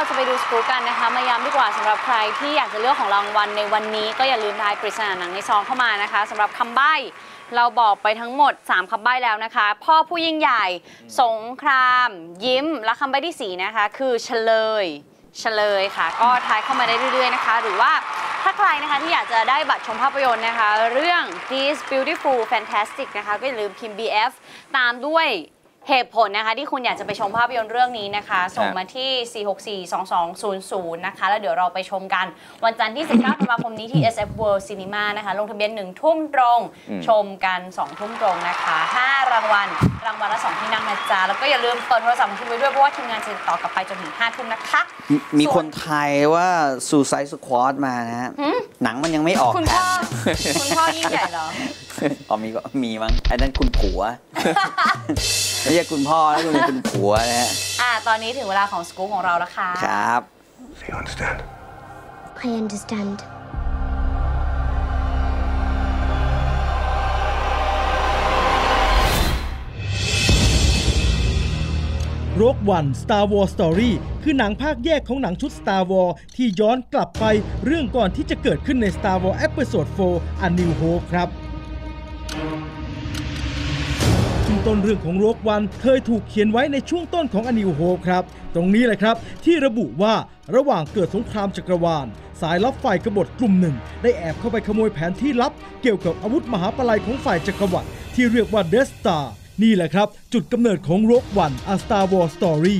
จะไปดูสกู๊ปกันนะคะมาย้ำดีกว่าสำหรับใครที่อยากจะเลือกของรางวัลในวันนี้ก็อย่าลืมทายปริศนาหนังในซองเข้ามานะคะสำหรับคำใบ้เราบอกไปทั้งหมด3คำใบ้แล้วนะคะพ่อผู้ยิ่งใหญ่สงครามยิ้มและคำใบ้ที่4นะคะคือเฉลยค่ะก็ทายเข้ามาได้เรื่อยๆนะคะหรือว่าถ้าใครนะคะที่อยากจะได้บัตรชมภาพยนตร์นะคะเรื่อง This Beautiful Fantastic นะคะก็อย่าลืมพิมพ์ BF ตามด้วยเหตุผลนะคะที่คุณอยากจะไปชมภาพยนตร์เรื่องนี้นะคะส่งมาที่ 4642200 นะคะแล้วเดี๋ยวเราไปชมกันวันจันทร์ที่ 19 ธันวาคมนี้ที่ SF World Cinema นะคะลงทะเบียน 1 ทุ่มตรงชมกัน 2 ทุ่มตรงนะคะ5รางวัลละ 2 ที่นั่งนะจ๊ะแล้วก็อย่าลืมเปิดโทรศัพท์ของคุณไว้ด้วยเพราะว่าทีมงานจะติดต่อกลับไปจนถึง 5 ทุ่มนะคะมีคนไทยว่า Suicide Squad มานะฮะหนังมันยังไม่ออกคุณพ่อยิ่งใหญ่เหรอมีมั้งไอ้นั่นคุณผัวไม่ใช่คุณพ่อแล้วคุณผัวนะฮะตอนนี้ถึงเวลาของสกู๊ปของเราแล้วค่ะครับ Do you understand? I understand. Rogue One Star Wars Story คือหนังภาคแยกของหนังชุด Star Wars ที่ย้อนกลับไปเรื่องก่อนที่จะเกิดขึ้นใน Star Wars Episode 4 A New Hope ครับซึ่งต้นเรื่องของ Rogue One เคยถูกเขียนไว้ในช่วงต้นของ A New Hope ครับตรงนี้แหละครับที่ระบุว่าระหว่างเกิดสงครามจักรวาลสายลับฝ่ายกบฏกลุ่มหนึ่งได้แอบเข้าไปขโมยแผนที่ลับเกี่ยวกับอาวุธมหาปลัยของฝ่ายจักรวรรดิที่เรียกว่า Death Star นี่แหละครับจุดกำเนิดของ Rogue One A Star Wars Story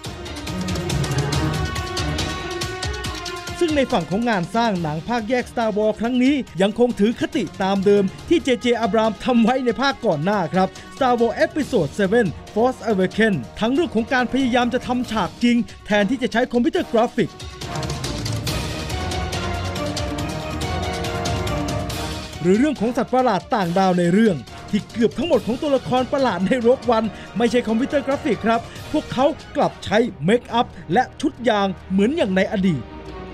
ซึ่งในฝั่งของงานสร้างหนังภาคแยก Star Wars ครั้งนี้ยังคงถือคติตามเดิมที่ J.J. Abrams ทำไว้ในภาคก่อนหน้าครับ Star Wars Episode 7 Force Awakens ทั้งเรื่องของการพยายามจะทำฉากจริงแทนที่จะใช้คอมพิวเตอร์กราฟิกหรือเรื่องของสัตว์ประหลาดต่างดาวในเรื่องที่เกือบทั้งหมดของตัวละครประหลาดใน Rogue One ไม่ใช่คอมพิวเตอร์กราฟิกครับพวกเขากลับใช้เมคอัพและชุดยางเหมือนอย่างในอดีต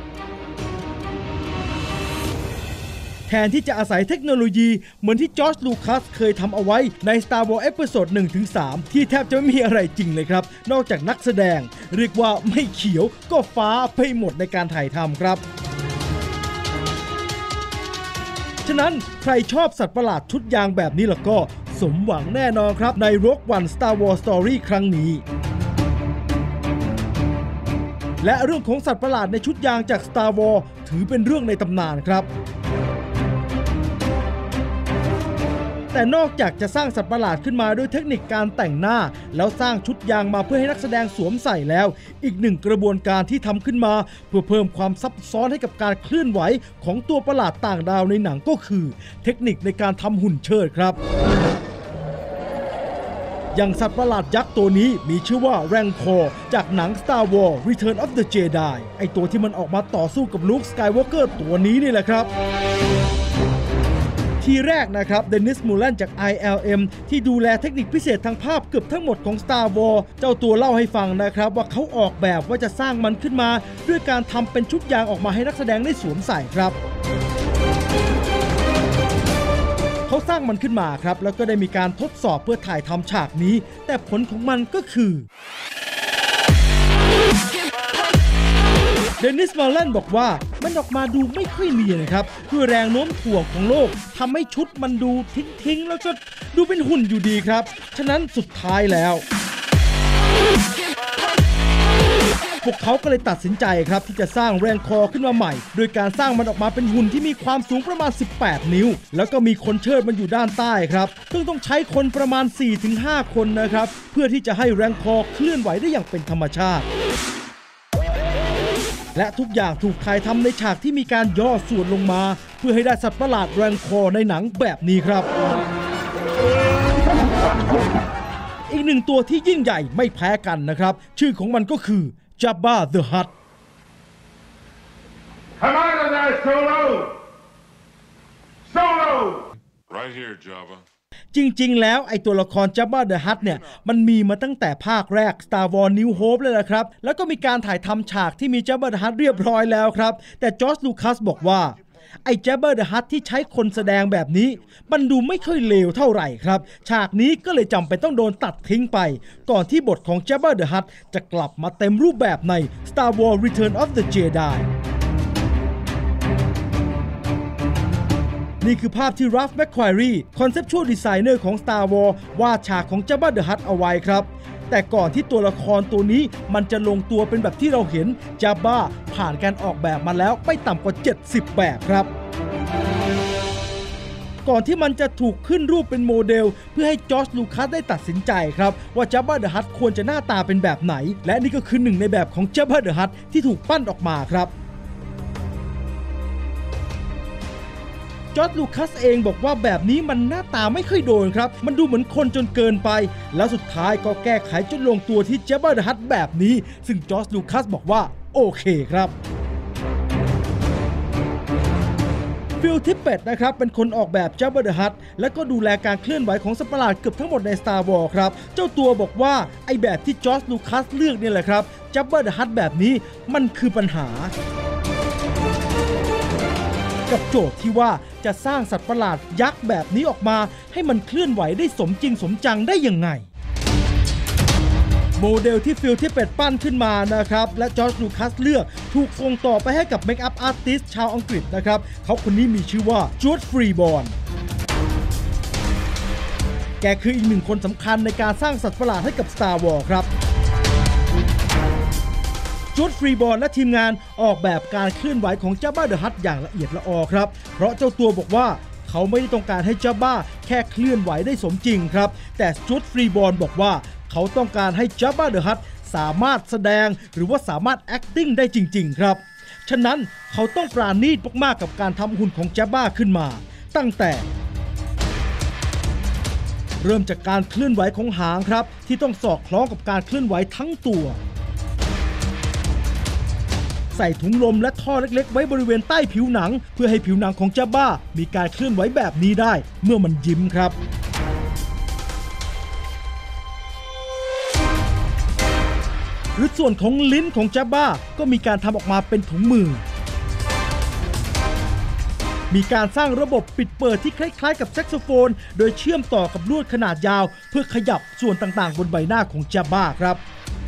แทนที่จะอาศัยเทคโนโลยีเหมือนที่จอร์จ ลูคัสเคยทำเอาไว้ใน Star Wars Episode 1-3 ที่แทบจะไม่มีอะไรจริงเลยครับนอกจากนักแสดงเรียกว่าไม่เขียวก็ฟ้าไปหมดในการถ่ายทำครับฉะนั้นใครชอบสัตว์ประหลาดชุดยางแบบนี้แล้วก็สมหวังแน่นอนครับใน Rogue One Star Wars Story ครั้งนี้และเรื่องของสัตว์ประหลาดในชุดยางจาก Star Wars ถือเป็นเรื่องในตำนานครับแต่นอกจากจะสร้างสัตว์ประหลาดขึ้นมาด้วยเทคนิคการแต่งหน้าแล้วสร้างชุดยางมาเพื่อให้นักแสดงสวมใส่แล้วอีกหนึ่งกระบวนการที่ทำขึ้นมาเพื่อเพิ่มความซับซ้อนให้กับการเคลื่อนไหวของตัวประหลาดต่างดาวในหนังก็คือเทคนิคในการทำหุ่นเชิดครับอย่างสัตว์ประหลาดยักษ์ตัวนี้มีชื่อว่าแรงคอร์จากหนัง Star Wars Return of the Jedi ไอตัวที่มันออกมาต่อสู้กับลูค สกายวอล์กเกอร์ตัวนี้นี่แหละครับทีแรกนะครับเดนิส มูแลนจาก ILM ที่ดูแลเทคนิคพิเศษทางภาพเกือบทั้งหมดของ Star Wars เจ้าตัวเล่าให้ฟังนะครับว่าเขาออกแบบว่าจะสร้างมันขึ้นมาด้วยการทำเป็นชุดยางออกมาให้นักแสดงได้สวมใส่ครับเขาสร้างมันขึ้นมาครับแล้วก็ได้มีการทดสอบเพื่อถ่ายทำฉากนี้แต่ผลของมันก็คือเดนิส มูแลนบอกว่ามันออกมาดูไม่ค่อยเนียนนะครับด้วยแรงโน้มถ่วงของโลกทำให้ชุดมันดูทิ้งแล้วก็ดูเป็นหุ่นอยู่ดีครับฉะนั้นสุดท้ายแล้วพวกเขาก็เลยตัดสินใจครับที่จะสร้างแรงคอขึ้นมาใหม่โดยการสร้างมันออกมาเป็นหุ่นที่มีความสูงประมาณ18นิ้วแล้วก็มีคนเชิดมันอยู่ด้านใต้ครับซึ่งต้องใช้คนประมาณ 4-5 คนนะครับเพื่อที่จะให้แรงคอเคลื่อนไหวได้อย่างเป็นธรรมชาติและทุกอย่างถูกถ่ายทำในฉากที่มีการย่อส่วนลงมาเพื่อให้ได้สัตว์ประหลาดแรงคอในหนังแบบนี้ครับอีกหนึ่งตัวที่ยิ่งใหญ่ไม่แพ้กันนะครับชื่อของมันก็คือ Jabba the Hutt Come out of there, Solo! Solo! Right here, Jabba. จริงๆแล้วไอตัวละคร Jabba the Hutt เนี่ยมันมีมาตั้งแต่ภาคแรก Star Wars New Hope เลยนะครับแล้วก็มีการถ่ายทำฉากที่มี Jabba the Hutt เรียบร้อยแล้วครับแต่จอร์จ ลูคัสบอกว่าไอ้ Jabba the Hutt ที่ใช้คนแสดงแบบนี้มันดูไม่ค่อยเลวเท่าไหร่ครับฉากนี้ก็เลยจำเป็นต้องโดนตัดทิ้งไปก่อนที่บทของ Jabba the Hutt จะกลับมาเต็มรูปแบบใน Star Wars Return of the Jedi นี่คือภาพที่ Ralph McQuarrie Conceptual Designer ของ Star Wars วาดฉากของ Jabba the Hutt เอาไว้ครับแต่ก่อนที่ตัวละครตัวนี้มันจะลงตัวเป็นแบบที่เราเห็น Jabba ผ่านการออกแบบมาแล้วไม่ต่ำกว่า70แบบครับก่อนที่มันจะถูกขึ้นรูปเป็นโมเดลเพื่อให้จอร์จ ลูคัสได้ตัดสินใจครับว่า Jabba the Hutt ควรจะหน้าตาเป็นแบบไหนและนี่ก็คือหนึ่งในแบบของ Jabba the Hutt ที่ถูกปั้นออกมาครับจอร์จ ลูคัสเองบอกว่าแบบนี้มันหน้าตาไม่ค่อยโดนครับมันดูเหมือนคนจนเกินไปแล้วสุดท้ายก็แก้ไขจนลงตัวที่ Jabba the Hutt แบบนี้ซึ่งจอร์จ ลูคัสบอกว่าโอเคครับฟิล ทิปเปตนะครับเป็นคนออกแบบ Jabba the Hutt และก็ดูแลการเคลื่อนไหวของสัตว์ประหลาดเกือบทั้งหมดใน Star Wars ครับเจ้าตัวบอกว่าไอแบบที่จอร์จ ลูคัสเลือกนี่แหละครับ Jabba the Hutt แบบนี้มันคือปัญหากับโจทย์ที่ว่าจะสร้างสัตว์ประหลาดยักษ์แบบนี้ออกมาให้มันเคลื่อนไหวได้สมจริงสมจังได้ยังไงโมเดลที่ฟิล ทิปเปตปั้นขึ้นมานะครับและจอร์จ ลูคัสเลือกถูกส่งต่อไปให้กับเมคอัพอาร์ติสต์ชาวอังกฤษนะครับเขาคนนี้มีชื่อว่าจูด ฟรีบอร์นแกคืออีกหนึ่งคนสำคัญในการสร้างสัตว์ประหลาดให้กับ Star Wars ครับจูด ฟรีบอร์นและทีมงานออกแบบการเคลื่อนไหวของ Jabba the Hutt อย่างละเอียดละออครับเพราะเจ้าตัวบอกว่าเขาไม่ได้ต้องการให้ Jabba แค่เคลื่อนไหวได้สมจริงครับแต่จูด ฟรีบอร์นบอกว่าเขาต้องการให้ Jabba the Hutt สามารถแสดงหรือว่าสามารถ acting ได้จริงๆครับฉะนั้นเขาต้องปราณีตมากๆกับการทำหุ่นของ Jabba ขึ้นมาตั้งแต่เริ่มจากการเคลื่อนไหวของหางครับที่ต้องสอดคล้องกับการเคลื่อนไหวทั้งตัวใส่ถุงลมและท่อเล็กๆไว้บริเวณใต้ผิวหนังเพื่อให้ผิวหนังของ Jabba มีการเคลื่อนไหวแบบนี้ได้เมื่อมันยิ้มครับหรือส่วนของลิ้นของ Jabba ก็มีการทำออกมาเป็นถุงมือมีการสร้างระบบปิดเปิดที่คล้ายๆกับแซกโซโฟนโดยเชื่อมต่อกับลวดขนาดยาวเพื่อขยับส่วนต่างๆบนใบหน้าของ Jabba ครับ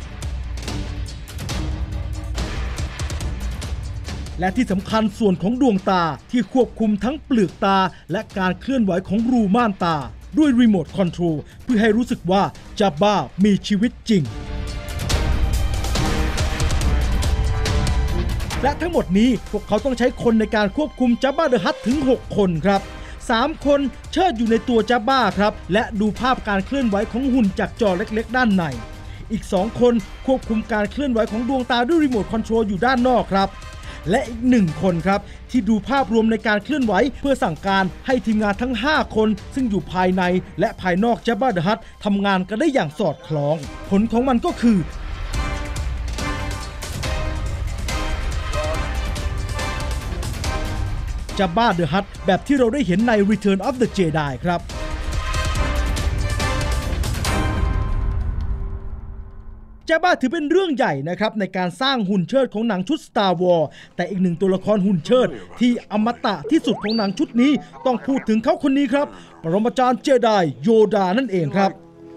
และที่สำคัญส่วนของดวงตาที่ควบคุมทั้งเปลือกตาและการเคลื่อนไหวของรูม่านตาด้วยรีโมทคอนโทรลเพื่อให้รู้สึกว่า Jabba มีชีวิตจริงและทั้งหมดนี้พวกเขาต้องใช้คนในการควบคุม Jabba the Hutt ถึง6คนครับ3คนเชิดอยู่ในตัว Jabba ครับและดูภาพการเคลื่อนไหวของหุ่นจากจอเล็กๆด้านในอีก2คนควบคุมการเคลื่อนไหวของดวงตาด้วยรีโมทคอนโทรลอยู่ด้านนอกครับและอีก1คนครับที่ดูภาพรวมในการเคลื่อนไหวเพื่อสั่งการให้ทีมงานทั้ง5คนซึ่งอยู่ภายในและภายนอก Jabba the Hutt ทำงานกันได้อย่างสอดคล้องผลของมันก็คือJabba the Hutt แบบที่เราได้เห็นใน Return of the Jedi ครับ Jabba ถือเป็นเรื่องใหญ่นะครับในการสร้างหุ่นเชิดของหนังชุด Star Wars แต่อีกหนึ่งตัวละครหุ่นเชิดที่อมตะที่สุดของหนังชุดนี้ต้องพูดถึงเขาคนนี้ครับปรมาจารย์เจไดโยดานั่นเองครับ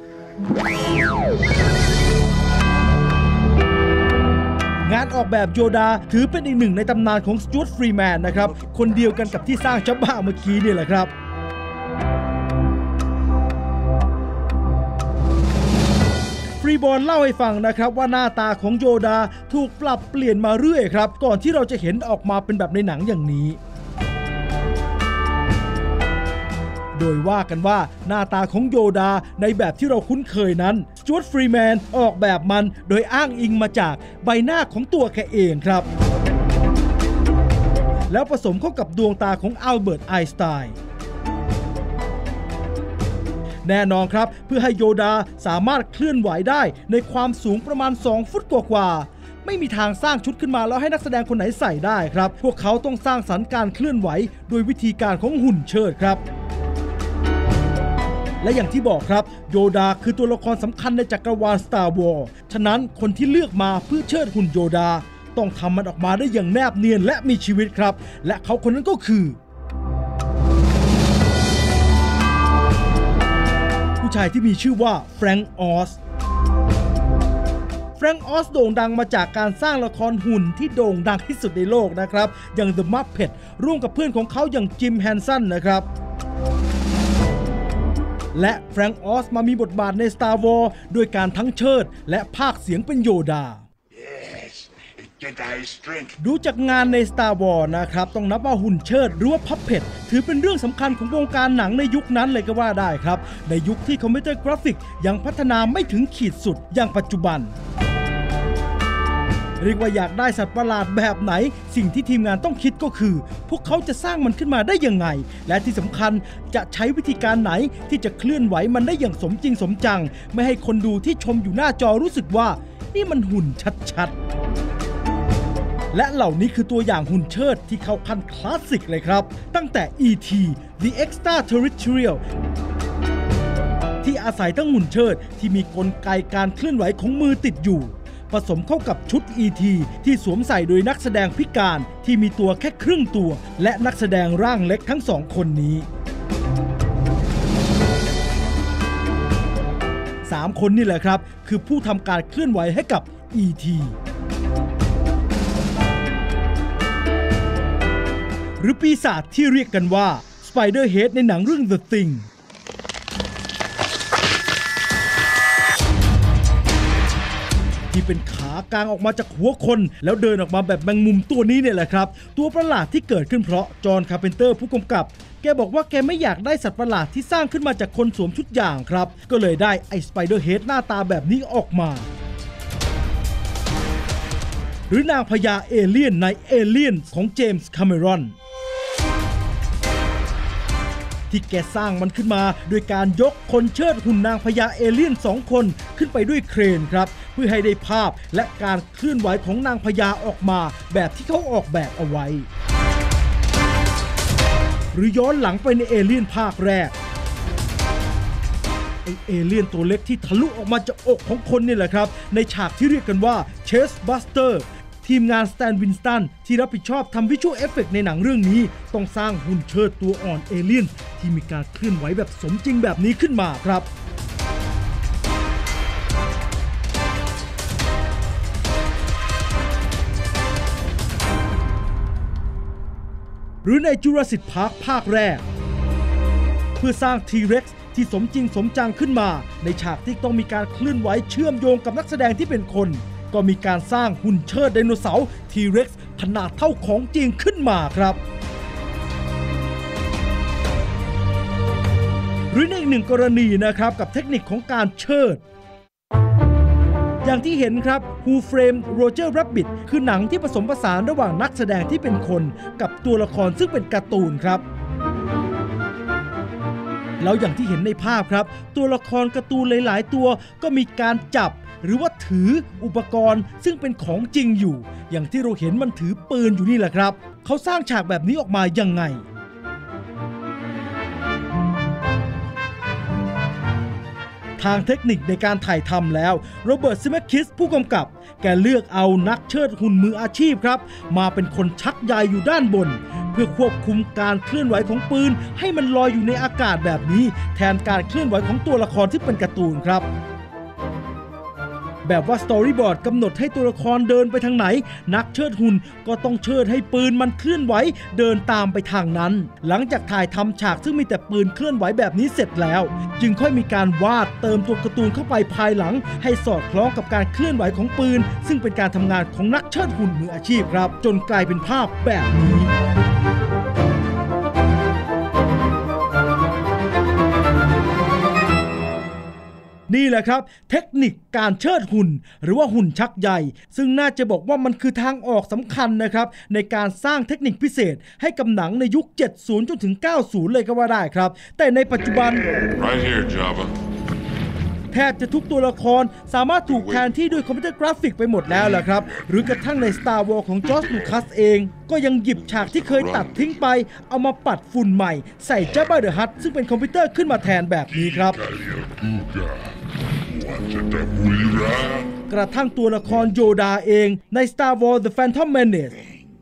งานออกแบบโยดาถือเป็นอีกหนึ่งในตำนานของสจ๊วต ฟรีแมนนะครับคนเดียวกันกับที่สร้างจับบ้าเมื่อกี้นี่แหละครับฟรีบอร์นเล่าให้ฟังนะครับว่าหน้าตาของโยดาถูกปรับเปลี่ยนมาเรื่อยครับก่อนที่เราจะเห็นออกมาเป็นแบบในหนังอย่างนี้โดยว่ากันว่าหน้าตาของโยดาในแบบที่เราคุ้นเคยนั้นสจ๊วต ฟรีแมนออกแบบมันโดยอ้างอิงมาจากใบหน้าของตัวแกเองครับแล้วผสมเข้ากับดวงตาของอัลเบิร์ต ไอน์สไตน์แน่นอนครับเพื่อให้โยดาสามารถเคลื่อนไหวได้ในความสูงประมาณ2 ฟุตกว่าไม่มีทางสร้างชุดขึ้นมาแล้วให้นักแสดงคนไหนใส่ได้ครับพวกเขาต้องสร้างสรรค์การเคลื่อนไหวโดยวิธีการของหุ่นเชิดครับและอย่างที่บอกครับโยดาคือตัวละครสำคัญในจักรวาล Star Wars ฉะนั้นคนที่เลือกมาเพื่อเชิดหุ่นโยดาต้องทำมันออกมาได้อย่างแนบเนียนและมีชีวิตครับและเขาคนนั้นก็คือผู้ชายที่มีชื่อว่าแฟรงค์ออสโด่งดังมาจากการสร้างละครหุ่นที่โด่งดังที่สุดในโลกนะครับอย่าง The Muppet ร่วมกับเพื่อนของเขาอย่างจิมแฮนสันนะครับและแฟรงค์ออสมามีบทบาทใน Star Wars ด้วยการทั้งเชิดและพากย์เสียงเป็นโยดา Yes, it Jedi strength. ดูจากงานใน Star Wars นะครับต้องนับว่าหุ่นเชิดหรือว่าพับเพทถือเป็นเรื่องสำคัญของวงการหนังในยุคนั้นเลยก็ว่าได้ครับในยุคที่คอมพิวเตอร์กราฟิกยังพัฒนาไม่ถึงขีดสุดอย่างปัจจุบันเรียกว่าอยากได้สัตว์ประหลาดแบบไหนสิ่งที่ทีมงานต้องคิดก็คือพวกเขาจะสร้างมันขึ้นมาได้ยังไงและที่สำคัญจะใช้วิธีการไหนที่จะเคลื่อนไหวมันได้อย่างสมจริงสมจังไม่ให้คนดูที่ชมอยู่หน้าจอรู้สึกว่านี่มันหุ่นชัดๆและเหล่านี้คือตัวอย่างหุ่นเชิดที่เข้าขั้นคลาสสิกเลยครับตั้งแต่ E.T. The Extraterrestrial ที่อาศัยทั้งหุ่นเชิดที่มีกลไกการเคลื่อนไหวของมือติดอยู่ผสมเข้ากับชุด E.T. ที่สวมใส่โดยนักแสดงพิการที่มีตัวแค่ครึ่งตัวและนักแสดงร่างเล็กทั้งสองคนนี้3 คนนี่แหละครับคือผู้ทำการเคลื่อนไหวให้กับ E.T. หรือปีศาจที่เรียกกันว่า Spiderhead ในหนังเรื่อง The Thingที่เป็นขากางออกมาจากหัวคนแล้วเดินออกมาแบบแมงมุมตัวนี้เนี่ยแหละครับตัวประหลาดที่เกิดขึ้นเพราะจอห์น คาร์เพนเตอร์ผู้กำกับแกบอกว่าแกไม่อยากได้สัตว์ประหลาดที่สร้างขึ้นมาจากคนสวมชุดอย่างครับก็เลยได้ไอ้สไปเดอร์เฮดหน้าตาแบบนี้ออกมาหรือนางพญาเอเลี่ยนในเอเลี่ยนของเจมส์ คาเมรอนที่แกสร้างมันขึ้นมาโดยการยกคนเชิดหุ่นนางพญาเอเลี่ยน2 คนขึ้นไปด้วยเครนครับเพื่อให้ได้ภาพและการเคลื่อนไหวของนางพญาออกมาแบบที่เขาออกแบบเอาไว้หรือย้อนหลังไปในเอเลี่ยนภาคแรกไอเอเลี่ยนตัวเล็กที่ทะลุออกมาจากอกของคนนี่แหละครับในฉากที่เรียกกันว่าเชสบัสเตอร์ทีมงานสแตน วินสตันที่รับผิดชอบทำวิชวลเอฟเฟกต์ในหนังเรื่องนี้ต้องสร้างหุ่นเชิดตัวอ่อนเอเลี่ยนที่มีการเคลื่อนไหวแบบสมจริงแบบนี้ขึ้นมาครับหรือในจูราสสิคพาร์คภาคแรกเพื่อสร้างทีเร็กซ์ที่สมจริงสมจังขึ้นมาในฉากที่ต้องมีการเคลื่อนไหวเชื่อมโยงกับนักแสดงที่เป็นคนก็มีการสร้างหุ่นเชิดไดโนเสาร์ทีเร็กซ์ขนาดเท่าของจริงขึ้นมาครับหรือในอีกหนึ่งกรณีนะครับกับเทคนิคของการเชิดอย่างที่เห็นครับ Who Framed Roger Rabbit คือหนังที่ผสมผสานระหว่างนักแสดงที่เป็นคนกับตัวละครซึ่งเป็นการ์ตูนครับแล้วอย่างที่เห็นในภาพครับตัวละครการ์ตูนหลายๆตัวก็มีการจับหรือว่าถืออุปกรณ์ซึ่งเป็นของจริงอยู่อย่างที่เราเห็นมันถือปืนอยู่นี่แหละครับเขาสร้างฉากแบบนี้ออกมายังไงทางเทคนิคในการถ่ายทำแล้วโรเบิร์ต ซิเมคิสผู้กำกับแกเลือกเอานักเชิดหุ่นมืออาชีพครับมาเป็นคนชักใยอยู่ด้านบนเพื่อควบคุมการเคลื่อนไหวของปืนให้มันลอยอยู่ในอากาศแบบนี้แทนการเคลื่อนไหวของตัวละครที่เป็นการ์ตูนครับแบบว่าสตอรี่บอร์ดกำหนดให้ตัวละครเดินไปทางไหนนักเชิดหุ่นก็ต้องเชิดให้ปืนมันเคลื่อนไหวเดินตามไปทางนั้นหลังจากถ่ายทำฉากซึ่งมีแต่ปืนเคลื่อนไหวแบบนี้เสร็จแล้วจึงค่อยมีการวาดเติมตัวการ์ตูนเข้าไปภายหลังให้สอดคล้องกับการเคลื่อนไหวของปืนซึ่งเป็นการทำงานของนักเชิดหุ่นมืออาชีพครับจนกลายเป็นภาพแบบนี้นี่แหละครับเทคนิคการเชิดหุ่นหรือว่าหุ่นชักใยซึ่งน่าจะบอกว่ามันคือทางออกสำคัญนะครับในการสร้างเทคนิคพิเศษให้กับหนังในยุค 70 จนถึง 90 เลยก็ว่าได้ครับแต่ในปัจจุบัน Right here, Java. แทบจะทุกตัวละครสามารถถูกแทนที่ด้วยคอมพิวเตอร์กราฟิกไปหมดแล้วล่ะครับหรือกระทั่งใน Star Wars ของจอร์จ ลูคัสเองก็ยังหยิบฉากที่เคยตัดทิ้งไปเอามาปัดฝุ่นใหม่ใส่จับบ้าเดอะฮัตซึ่งเป็นคอมพิวเตอร์ขึ้นมาแทนแบบนี้ครับกระทั่งตัวละครโยดาเองใน Star Wars The Phantom Menace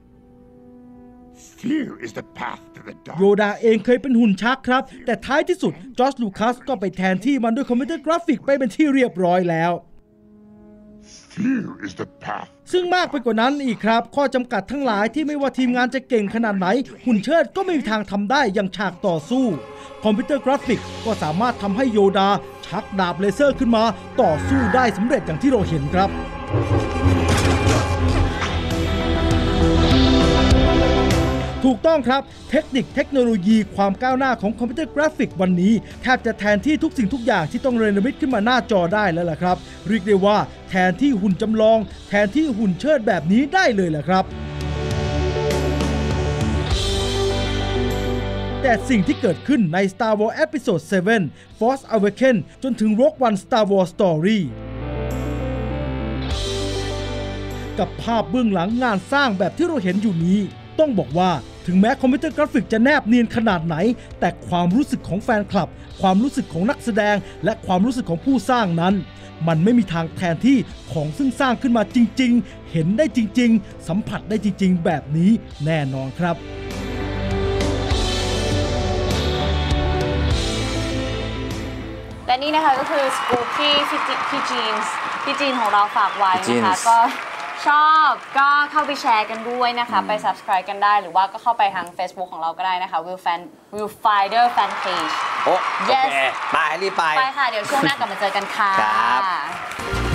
Fear is the path to the โย dark. ดาเองเคยเป็นหุ่นชักครับแต่ท้ายที่สุดจอร์จลูคัสก็ไปแทนที่มันด้วยคอมพิวเตอร์กราฟิกไปเป็นที่เรียบร้อยแล้ว Fear is the path. ซึ่งมากไปกว่านั้นอีกครับข้อจำกัดทั้งหลายที่ไม่ว่าทีมงานจะเก่งขนาดไหนหุ่นเชิดก็ไม่มีทางทำได้อย่างฉากต่อสู้คอมพิวเตอร์กราฟิกก็สามารถทำให้โยดาชักดาบเลเซอร์ขึ้นมาต่อสู้ได้สำเร็จอย่างที่เราเห็นครับถูกต้องครับเทคโนโลยีความก้าวหน้าของคอมพิวเตอร์กราฟิกวันนี้แทบจะแทนที่ทุกสิ่งทุกอย่างที่ต้องเรนเดอร์มิตขึ้นมาหน้าจอได้แล้วล่ะครับเรียกได้ว่าแทนที่หุ่นจำลองแทนที่หุ่นเชิดแบบนี้ได้เลยล่ะครับแต่สิ่งที่เกิดขึ้นใน Star Wars Episode 7 Force Awakens จนถึง Rogue One Star Wars Story กับภาพเบื้องหลังงานสร้างแบบที่เราเห็นอยู่นี้ต้องบอกว่าถึงแม้คอมพิวเตอร์กราฟิกจะแนบเนียนขนาดไหนแต่ความรู้สึกของแฟนคลับความรู้สึกของนักแสดงและความรู้สึกของผู้สร้างนั้นมันไม่มีทางแทนที่ของซึ่งสร้างขึ้นมาจริงๆเห็นได้จริงๆสัมผัสได้จริงๆแบบนี้แน่นอนครับและนี่นะคะก็คือสกู๊ปที่พี่จีนของเราฝากไว้นะคะก็ชอบก็เข้าไปแชร์กันด้วยนะคะไป subscribe กันได้หรือว่าก็เข้าไปทาง Facebook ของเราก็ได้นะคะ Will Finder Fan Page โอ้ Yes ไปรีบไปไปค่ะเดี๋ยวช่วงหน้ากลับมาเจอกันค่ะ